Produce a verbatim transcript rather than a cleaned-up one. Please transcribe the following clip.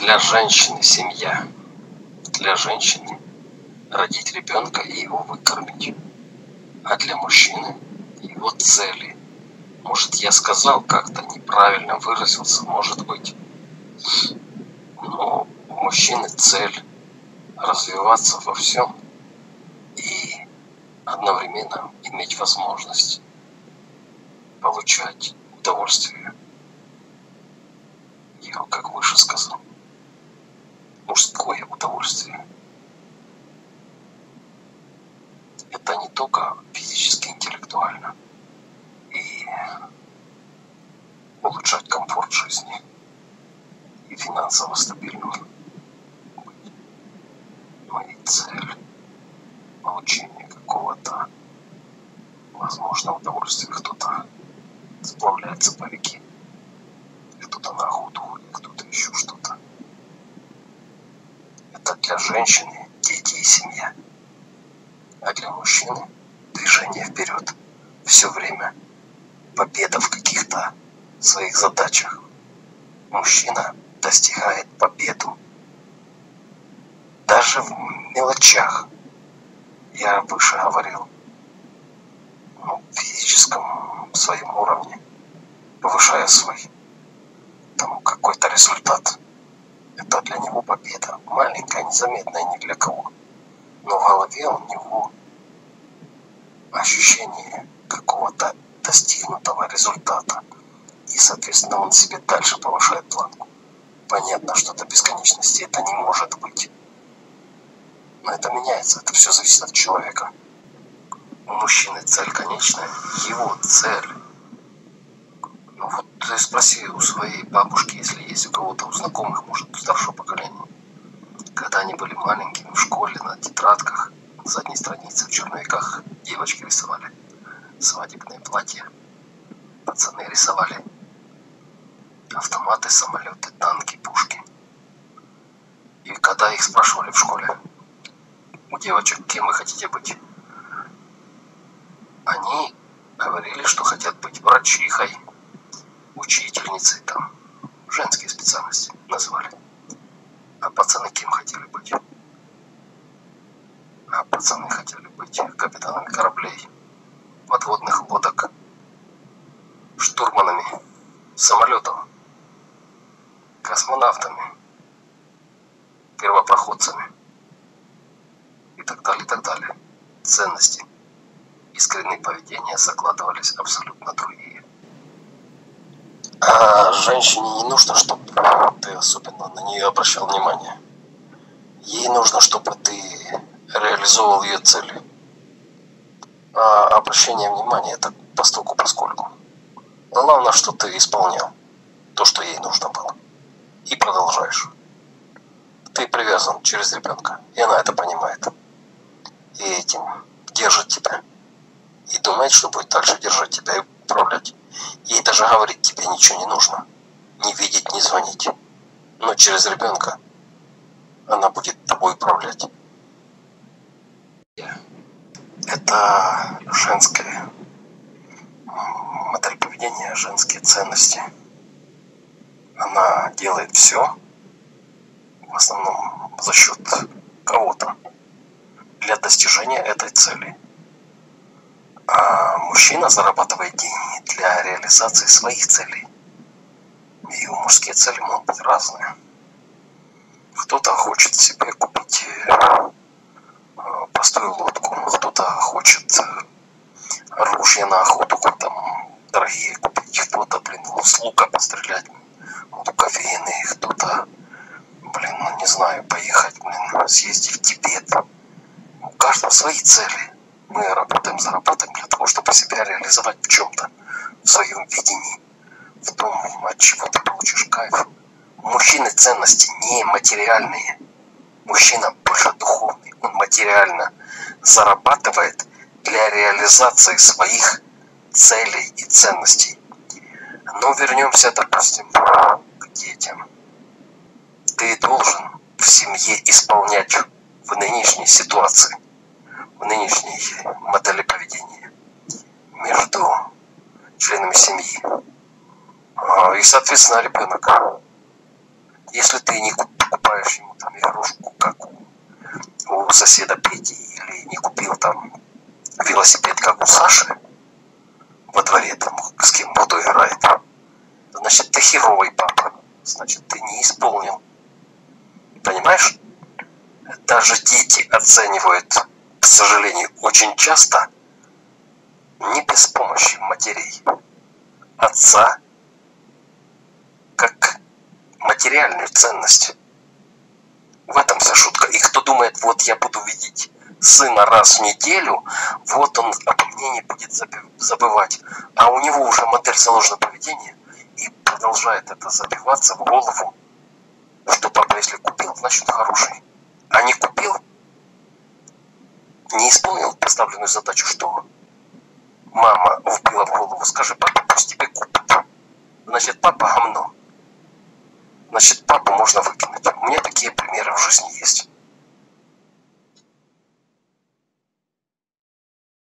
Для женщины семья. Для женщины родить ребенка и его выкормить. А для мужчины его цели. Может, я сказал как-то неправильно выразился, может быть. Но у мужчины цель развиваться во всем и одновременно иметь возможность получать удовольствие. Я, как выше сказал, мужское удовольствие. Это не только физически, интеллектуально. И улучшать комфорт жизни. И финансово стабильным быть. Но и цель получения какого-то, возможно, удовольствия. Кто-то сплавляется по реке, кто-то на охоту ходит, кто-то еще что-то. Это для женщины дети и семья. А для мужчины движение вперед. Все время победа в каких-то своих задачах. Мужчина достигает победу. Даже в мелочах. Я выше говорил. Ну, в физическом своем уровне. Повышая свой там какой-то результат. Это для него победа. Маленькая, незаметная ни для кого. Но в голове у него ощущение какого-то достигнутого результата. И, соответственно, он себе дальше повышает планку. Понятно, что до бесконечности это не может быть. Но это меняется. Это все зависит от человека. У мужчины цель конечная. Его цель. Ну вот ты спроси у своей бабушки, если есть у кого-то, у знакомых, может, старшего поколения. Когда они были маленькими в школе, на тетрадках, на задней странице, в черновиках девочки рисовали свадебные платья. Пацаны рисовали автоматы, самолеты, танки, пушки. И когда их спрашивали в школе, у девочек, кем вы хотите быть, они говорили, что хотят быть врачихой, учительницей, там, женские специальности называли. А пацаны кем хотели быть? А пацаны хотели быть капитанами кораблей, подводных лодок, штурманами самолетов, космонавтами, первопроходцами и так далее, и так далее. Ценности, искренние поведения закладывались абсолютно другие. А женщине не нужно, чтобы ты особенно на нее обращал внимание. Ей нужно, чтобы ты реализовывал ее цели. А обращение внимания — это постольку поскольку. Главное, что ты исполнял то, что ей нужно было. И продолжаешь. Ты привязан через ребенка, и она это понимает. И этим держит тебя. И думает, что будет дальше держать тебя и управлять. Ей даже говорить тебе ничего не нужно. Не видеть, не звонить. Но через ребенка она будет тобой управлять. Это женская модель поведения, женские ценности. Она делает все, в основном за счет кого-то, для достижения этой цели. А мужчина зарабатывает деньги для реализации своих целей. И мужские цели могут быть разные. Кто-то хочет себе купить простую лодку, кто-то хочет оружие на охоту, там дорогие купить, кто-то, блин, с лука пострелять, луковины, кто-то, блин, ну не знаю, поехать, блин, съездить в Тибет. У каждого свои цели. Мы работаем, зарабатываем для того, чтобы себя реализовать в чем-то, в своем видении, в том, от чего ты получишь кайф. У мужчины ценности не материальные. Мужчина больше духовный. Он материально зарабатывает для реализации своих целей и ценностей. Но вернемся, допустим, к детям. Ты должен в семье исполнять в нынешней ситуации, в нынешней модели поведения между членами семьи. И, соответственно, ребенок. Если ты не покупаешь ему там игрушку, как у, у соседа Пети, или не купил там велосипед, как у Саши во дворе, там с кем буду играет, значит, ты херовый папа, значит, ты не исполнил. Понимаешь? Даже дети оценивают, к сожалению, очень часто не без помощи матерей, отца, как материальную ценность. В этом вся шутка. И кто думает, вот я буду видеть сына раз в неделю, вот он обо мне не будет забывать. А у него уже модель заложенного поведения, и продолжает это забиваться в голову, что папа, если купил, значит хороший. А не купил, не исполнил поставленную задачу, что мама вбила в голову, скажи, папа, пусть тебе купит. Значит, папа гомно. Значит, папу можно выкинуть. У меня такие примеры в жизни есть.